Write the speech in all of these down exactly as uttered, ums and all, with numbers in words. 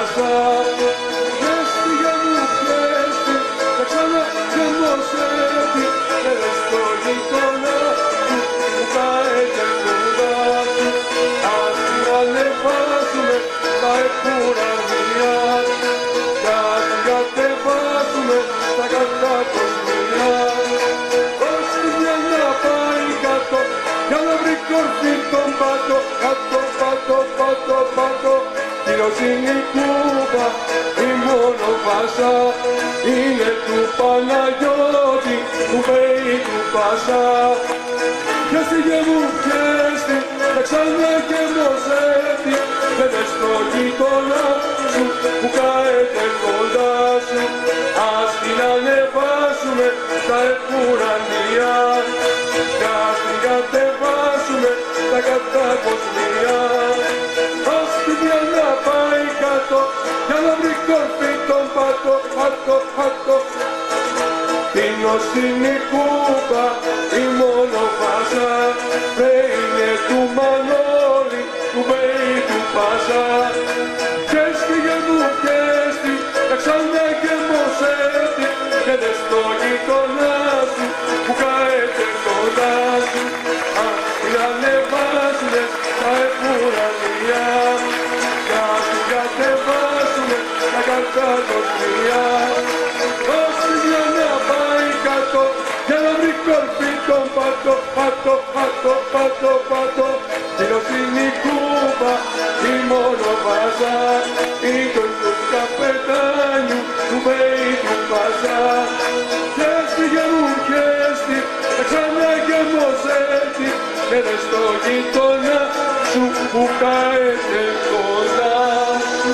πάσα. Έφυγε μου πιέστη, και ξανά γεμώσέτη, και δες το γείτονα σου που καέται κοντά σου. Ας την ανεβάσουμε τα εκουρανία, κι ας την κατεβάσουμε τα κατακοσμία. Ώστε μια να πάει κάτω, για να βρει κορφή τον πάτο, κάτω, πάτο, πάτο, πάτο. Κύριος είναι η Κούβα, η μόνο πάσα, είναι του Παναγιώτη, που πέει του πάσα. Πιέστηκε μου πιέστη, και ξανά γεμώσέτη, και δες το γείτονα σου που καέται κοντά σου. Ας την ανεβάσουμε στα εκουρανία, κι ας την κατεβάσουμε τα κατακοσμία. Ας την μια να πάει κάτω, για να βρει κορφή τον πάτο, πάτο, πάτο. Τίνος είναι η Κούβα, η μόνο πάσα, είναι του Μανώλη, του πέει του πάσα. Πιέστηκε μου πιέστη, και ξανά γεμώσέτη, και δες το γείτονα σου που καέται κοντά σου. Ας την ανεβάσουνε τα εκουρανία, κι ας την κατεβάσουνε τα κατακοσμία. Ας την μια να πάει κάτω, για να βρει κορφή τον πάτο, πάτο, πάτο, πάτο, πάτο. Κύριος είναι η Κούβα, η μόνο πάσα, είναι του καπετάνιου, του πέει του πάσα. Πιέστηκε μου πιέστη, και ξανά γεμώσέτη, και δες το γείτονα σου που καέται κοντά σου.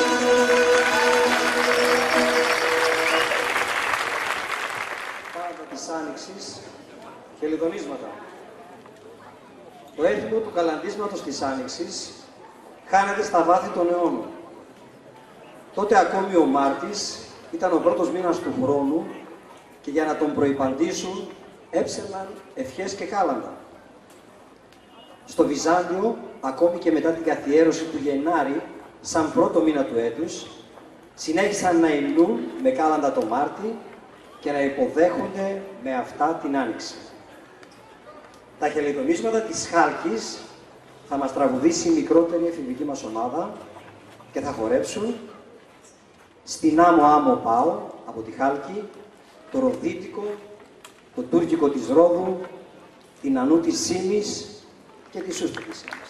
Πάντα της Άνοιξης και λιδονίσματα. Το έθιμο του καλαντίσματος της Άνοιξης χάνεται στα βάθη των αιώνων. Τότε ακόμη ο Μάρτης ήταν ο πρώτος μήνας του χρόνου και για να τον προϋπαντήσουν έψελαν ευχές και κάλαντα. Στο Βυζάντιο, ακόμη και μετά την καθιέρωση του Γενάρη, σαν πρώτο μήνα του έτους, συνέχισαν να υμνούν με κάλαντα το Μάρτη και να υποδέχονται με αυτά την Άνοιξη. Τα χελιδονίσματα της Χάλκης θα μας τραγουδήσει η μικρότερη εφηβική μας ομάδα και θα χορέψουν «Στην άμμο άμμο πάω» από τη Χάλκη, το Ροδίτικο, το Τούρκικο της Ρόδου, την Ανού της Σήμης και τη Σούστη της Σήμης.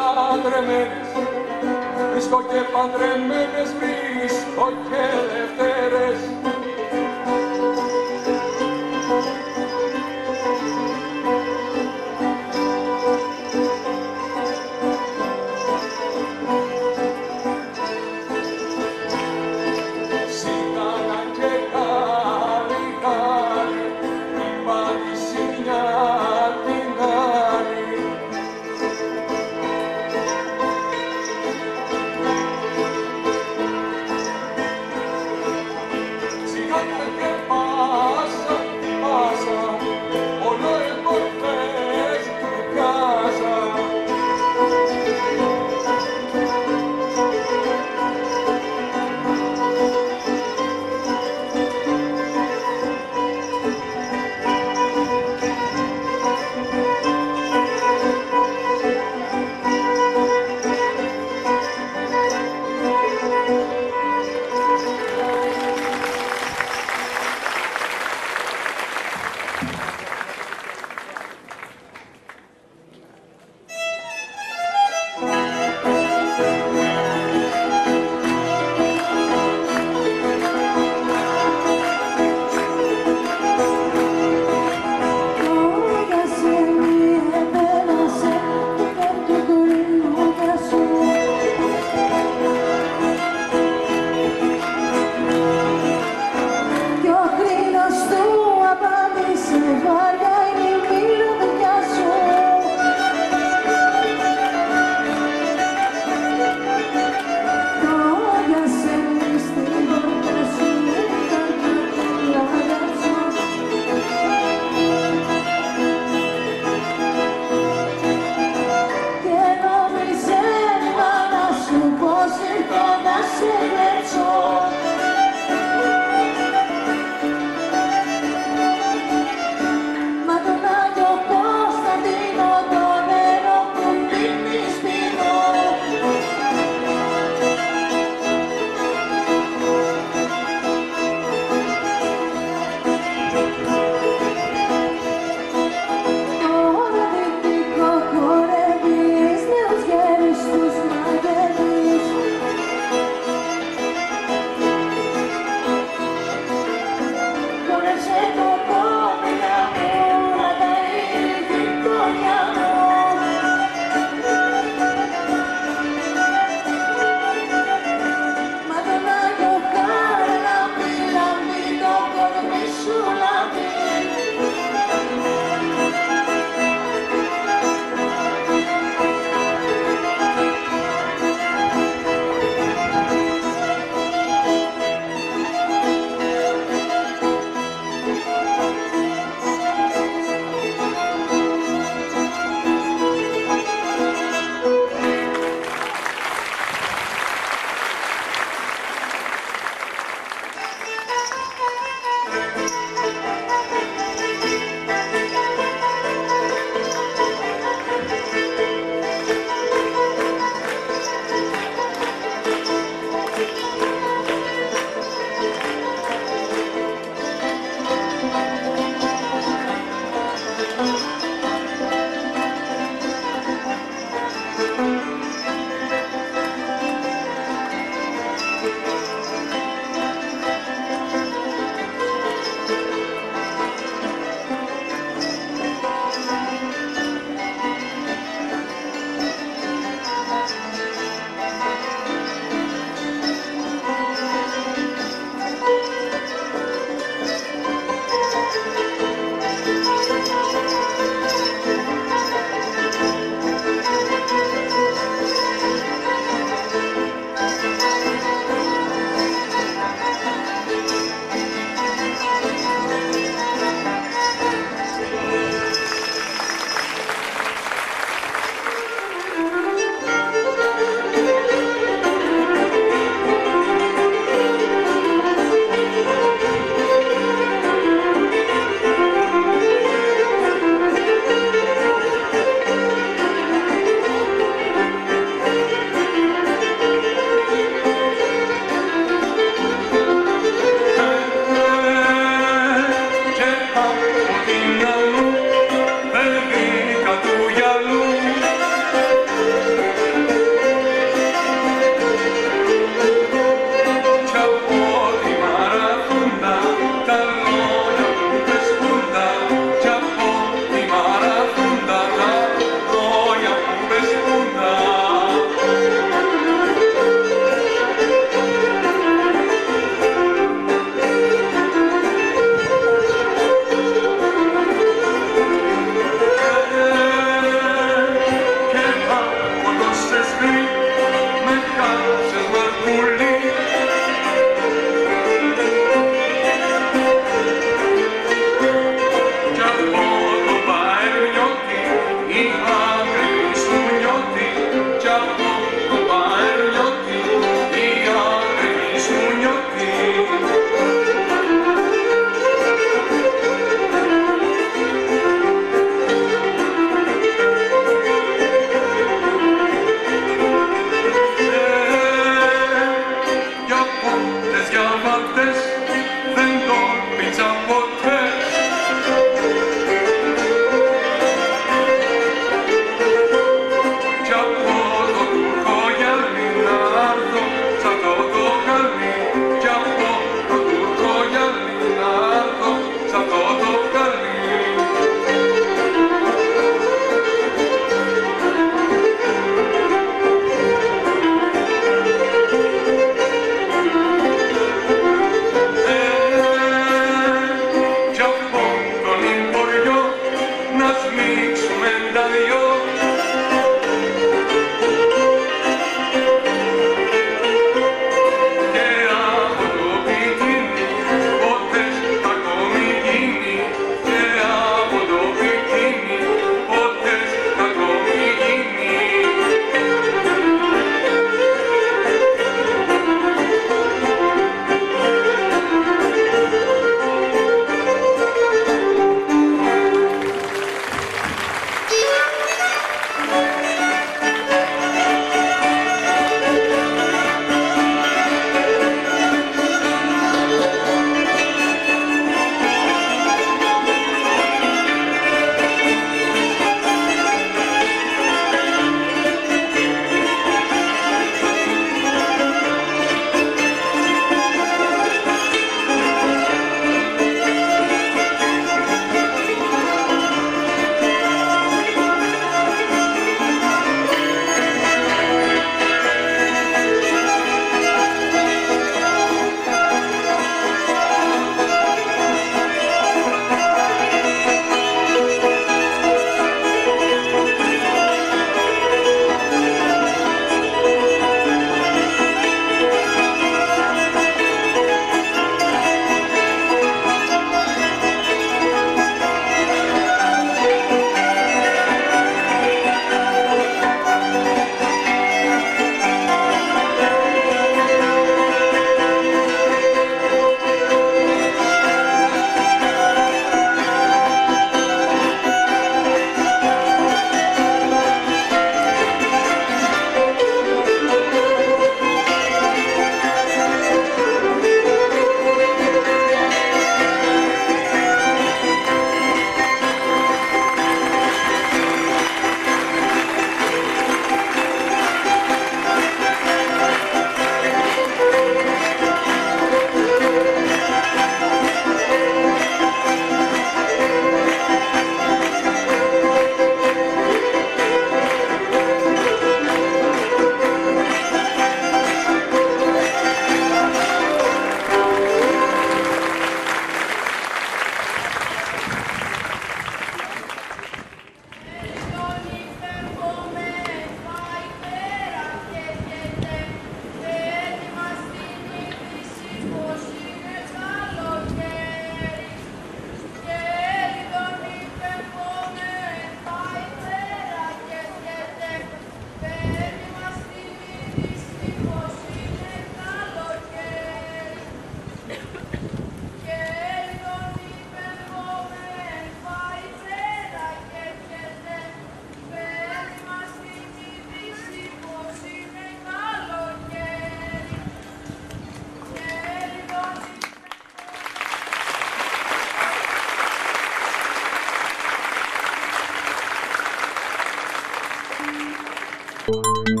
Thank you.